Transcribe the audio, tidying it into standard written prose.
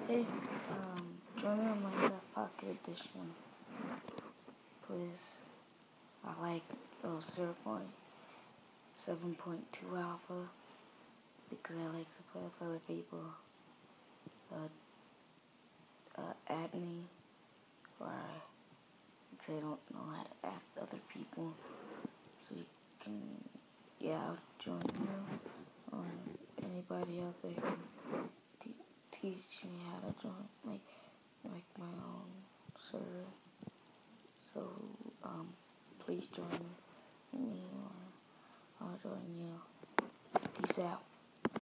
Hey, join me on Minecraft Pocket Edition, please. I like 0.7.2 alpha because I like to play with other people. Add me, or because I don't know how to add other people, so you can, I'll join you. Anybody out there can teach me how to join, make my own server. So, please join me or I'll join you. Peace out.